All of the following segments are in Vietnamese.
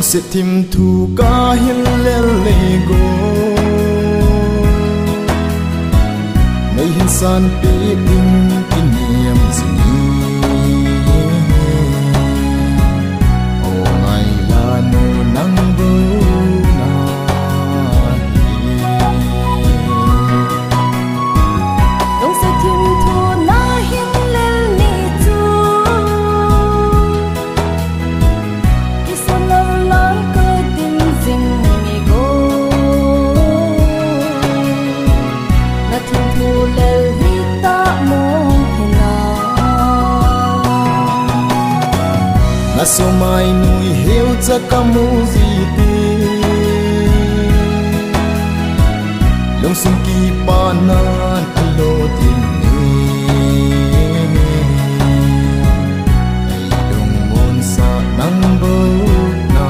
sẽ tìm thu ca hiền lên lego ngày hiền san bị đinh kỷ niệm gì ô ngày là nụ nắng bưu na đông sẽ tìm thu na hiền lên ni tu khi xuân lâu lắng cơ tim dình ngày go na tìm thu lên hi ta mong hiền na so mai nui hiu cha kamu gì ti long sung ki pa nan alo tin ni ai dong mon sa nang bo na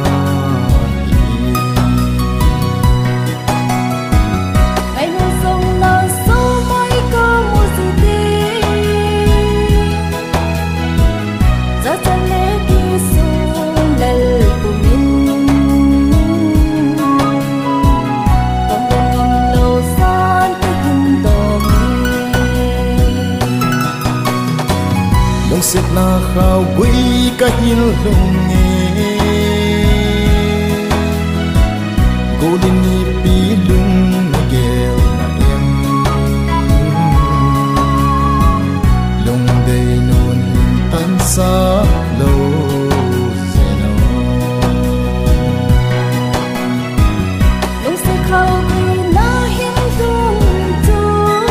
ngày mùa sông là số mai có mùa gì đi giá chân lê kia sông lê của mình còn đêm lâu san cái hình đỏ long set na khao quy ka hin lung nge golden ni pi lung na gel na em lung day non hin tan sa lo zeno lúc sẽ khâu quy na hiên dung tu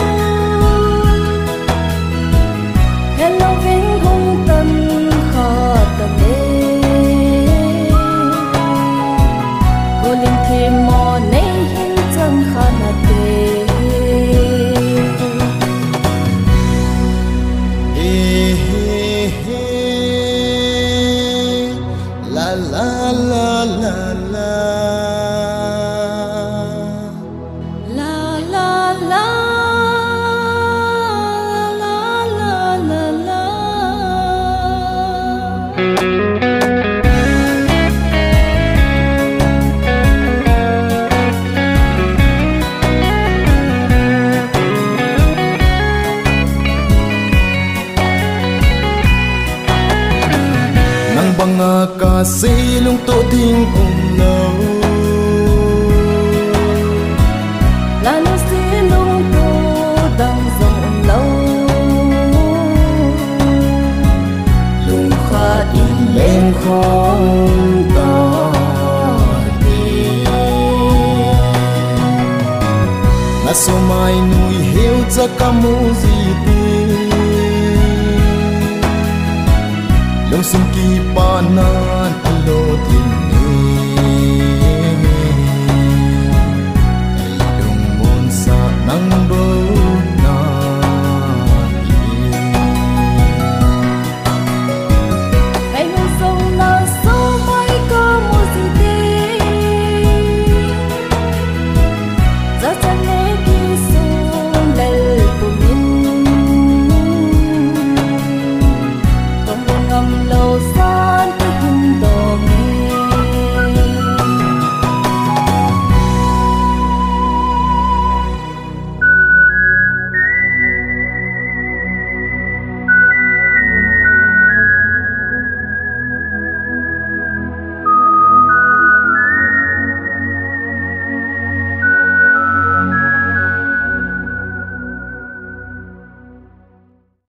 hello vinh hùng tâm khó tâm đê cô linh thêm mò nay hiên chân khó nà tê hey hey hey la la la la la la la la la la la la nang banga ka si lung to ting ong lâu là nó sẽ lung tô đang rộng lâu lung kha in lên không ta đi na so mai nui hiu cha kamu gì ti long sung ki pa nan alo tin ni ai dong mon sa nang bo na ngày mùa sông là số mai có mùa gì đi giá chân